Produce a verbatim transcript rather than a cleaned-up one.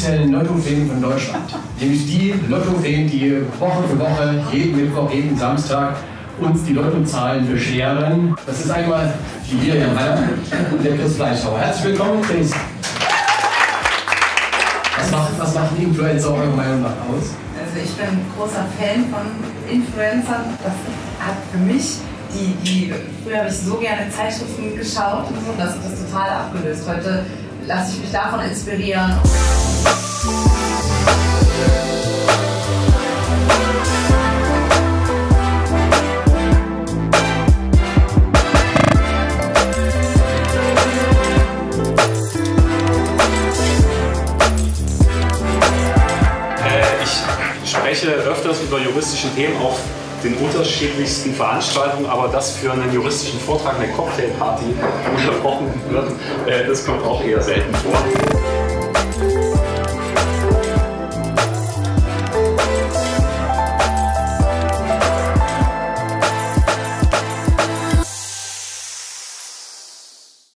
offiziellen Lottofeen von Deutschland. Nämlich die Lottofeen, die Woche für Woche, jeden Mittwoch, jeden Samstag uns die Lottozahlen bescheren. Das ist einmal die Miriam Haller und der Chris Fleischhauer. Herzlich willkommen, Chris. Was macht, was macht ein Influencer eurer Meinung nach aus? Also ich bin ein großer Fan von Influencern. Das hat für mich, die, die früher habe ich so gerne Zeitschriften geschaut und so, das hat das total abgelöst. Heute lasse ich mich davon inspirieren. Ich spreche öfters über juristische Themen auf den unterschiedlichsten Veranstaltungen, aber dass für einen juristischen Vortrag eine Cocktailparty unterbrochen wird, das kommt auch eher selten vor.